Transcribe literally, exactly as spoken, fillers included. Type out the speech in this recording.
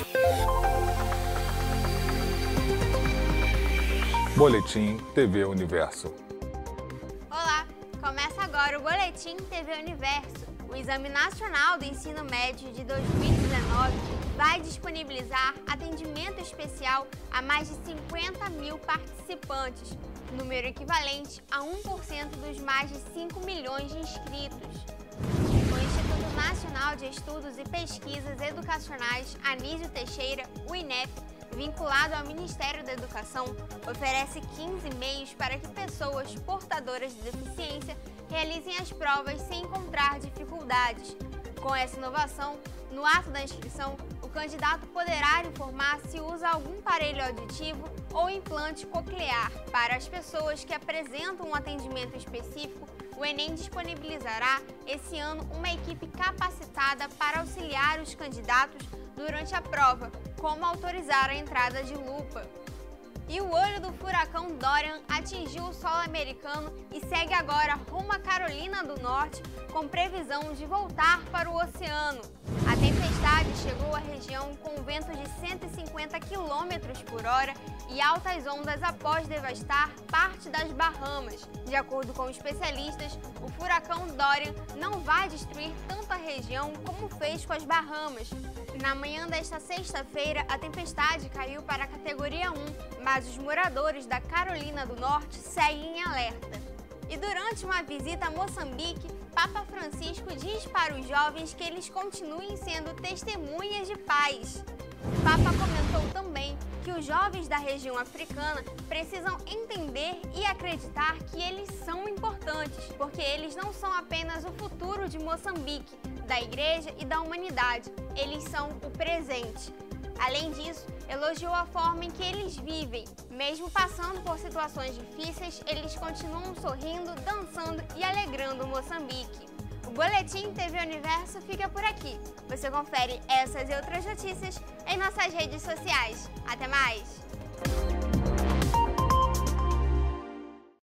Boletim T V Universo. Olá, começa agora o Boletim T V Universo. O Exame Nacional do Ensino Médio de dois mil e dezenove vai disponibilizar atendimento especial a mais de cinquenta mil participantes, número equivalente a um por cento dos mais de cinco milhões de inscritos. O Instituto Nacional de Estudos e Pesquisas Educacionais Anísio Teixeira, o INEP, vinculado ao Ministério da Educação, oferece quinze meios para que pessoas portadoras de deficiência realizem as provas sem encontrar dificuldades. Com essa inovação, no ato da inscrição, o candidato poderá informar se usa algum aparelho auditivo ou implante coclear. Para as pessoas que apresentam um atendimento específico, o Enem disponibilizará esse ano uma equipe capacitada para auxiliar os candidatos durante a prova, como autorizar a entrada de lupa. E o olho do furacão Dorian atingiu o solo americano e segue agora rumo à Carolina do Norte, com previsão de voltar para o oceano. A tempestade chegou à região com vento de cento e cinquenta quilômetros por hora e altas ondas após devastar parte das Bahamas. De acordo com especialistas, o furacão Dorian não vai destruir tanto a região como fez com as Bahamas. Na manhã desta sexta-feira, a tempestade caiu para a categoria um, mas os moradores da Carolina do Norte seguem em alerta. E durante uma visita a Moçambique, Papa Francisco diz para os jovens que eles continuem sendo testemunhas de paz. O Papa comentou também que os jovens da região africana precisam entender e acreditar que eles são importantes, porque eles não são apenas o futuro de Moçambique, da igreja e da humanidade, eles são o presente. Além disso, elogiou a forma em que eles vivem. Mesmo passando por situações difíceis, eles continuam sorrindo, dançando e alegrando Moçambique. O Boletim T V Universo fica por aqui. Você confere essas e outras notícias em nossas redes sociais. Até mais!